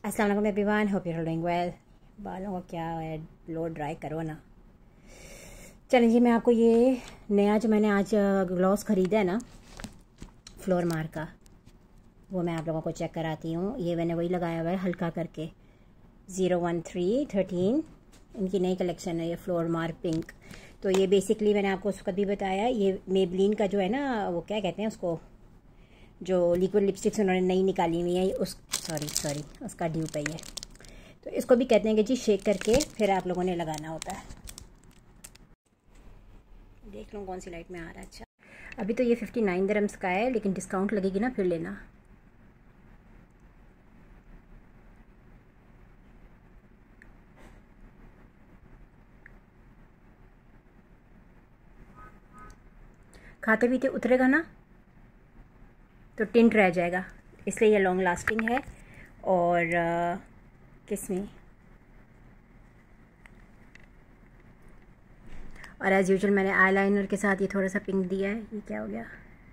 अस्सलाम वालेकुम everyone, hope you are doing well. बालों का क्या है, लो ड्राई करो ना। चलें जी, मैं आपको ये नया जो मैंने आज ग्लॉस ख़रीदा है ना फ्लोर मार का, वो मैं आप लोगों को चेक कराती हूँ। ये मैंने वही लगाया हुआ है हल्का करके, 01313 इनकी नई कलेक्शन है ये फ्लोर मार पिंक। तो ये बेसिकली मैंने आपको उसका भी बताया, ये मेबलिन का जो है ना, वो क्या कहते हैं उसको, जो लिक्विड लिपस्टिक्स उन्होंने नई निकाली हुई है, उस सॉरी उसका ड्यूप है ये। तो इसको भी कहते हैं कि जी शेक करके फिर आप लोगों ने लगाना होता है। देख लो कौन सी लाइट में आ रहा है। अच्छा, अभी तो ये 59 दिरहम्स का है, लेकिन डिस्काउंट लगेगी ना फिर लेना। खाते पीते उतरेगा ना तो टिंट रह जाएगा, इसलिए ये लॉन्ग लास्टिंग है। और किसमें, और एज़ यूजुअल मैंने आईलाइनर के साथ ये थोड़ा सा पिंक दिया है। ये क्या हो गया,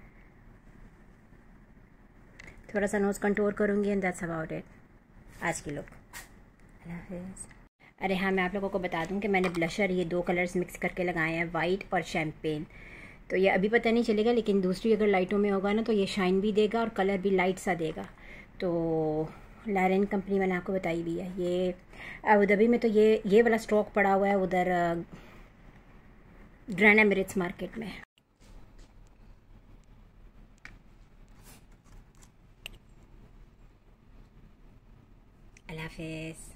थोड़ा सा नोज़ कंटूर करूँगी एंड दैट्स अबाउट इट आज की लुक। अल्लाह हाफ़िज़। अरे हाँ, मैं आप लोगों को बता दूं कि मैंने ब्लशर ये 2 कलर्स मिक्स करके लगाए हैं, वाइट और शैम्पेन। तो ये अभी पता नहीं चलेगा, लेकिन दूसरी अगर लाइटों में होगा ना तो ये शाइन भी देगा और कलर भी लाइट सा देगा। तो लैरेन कंपनी मैंने आपको बताई भी है। ये अबू धाबी में तो ये वाला स्टॉक पड़ा हुआ है उधर ग्रैंड एमिरेट्स मार्केट में। अल्लाह हाफ़िज़।